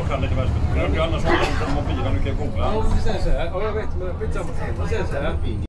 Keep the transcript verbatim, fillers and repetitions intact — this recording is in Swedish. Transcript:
jag kan lite världsmästerskap. Jag annars har jag inte de fyra, nu kan jag googla. Ja, vi säger så här. Ja, jag vet, men skitsamma. Vi säger så här.